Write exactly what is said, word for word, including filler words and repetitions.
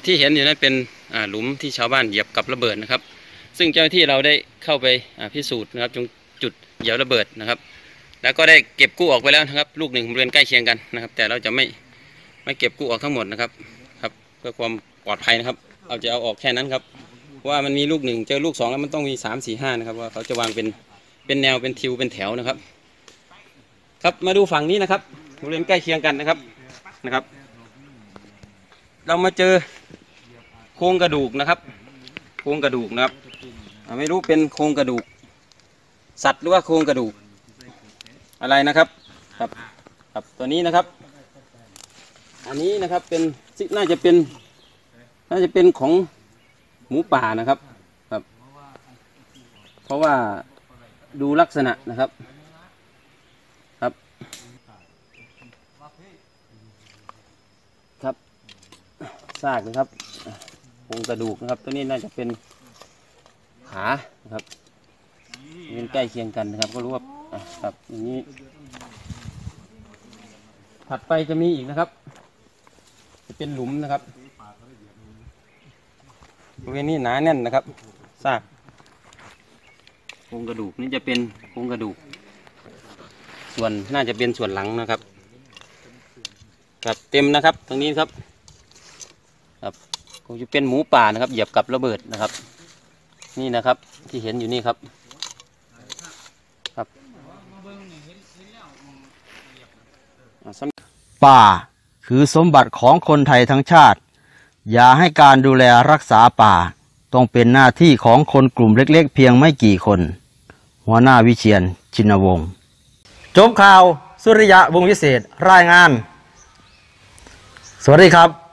ที่เห็นอยู่นั้นเป็นหลุมที่ชาวบ้านเหยียบกับระเบิดนะครับซึ่งเจ้าหน้าที่เราได้เข้าไปพิสูจน์นะครับตรงจุดเหยียบระเบิดนะครับแล้วก็ได้เก็บกู้ออกไปแล้วนะครับลูกหนึ่งบริเวณใกล้เคียงกันนะครับแต่เราจะไม่ไม่เก็บกู้ออกทั้งหมดนะครับครับเพื่อความปลอดภัยนะครับเราจะเอาออกแค่นั้นครับว่ามันมีลูกหนึ่งเจอลูกสองแล้วมันต้องมีสามสี่ห้านะครับว่าเขาจะวางเป็นเป็นแนวเป็นทิวเป็นแถวนะครับครับมาดูฝั่งนี้นะครับบริเวณใกล้เคียงกันนะครับนะครับเรามาเจอโครงกระดูกนะครับโครงกระดูกนะครับไม่รู้เป็นโครงกระดูกสัตว์หรือว่าโครงกระดูกอะไรนะครับครับครับตัวนี้นะครับอันนี้นะครับเป็นน่าจะเป็นน่าจะเป็นของหมูป่านะครับครับเพราะว่าดูลักษณะนะครับครับครับซากนะครับโครงกระดูกนะครับตัวนี้น่าจะเป็นขานะครับเป็นใกล้เคียงกันนะครับก็รู้ว่าครับอย่างนี้ถัดไปจะมีอีกนะครับจะเป็นหลุมนะครับบริเวณนี้หนาแน่นนะครับซากโครงกระดูกนี่จะเป็นโครงกระดูกส่วนน่าจะเป็นส่วนหลังนะครับครับเต็มนะครับตรงนี้ครับครับคงจะเป็นหมูป่านะครับเหยียบกับระเบิดนะครับนี่นะครับที่เห็นอยู่นี่ครับครับป่าคือสมบัติของคนไทยทั้งชาติอย่าให้การดูแลรักษาป่าต้องเป็นหน้าที่ของคนกลุ่มเล็กๆเพียงไม่กี่คนหัวหน้าวิเชียร ชินวงศ์จบข่าวสุริยะวงศ์วิเศษรายงานสวัสดีครับ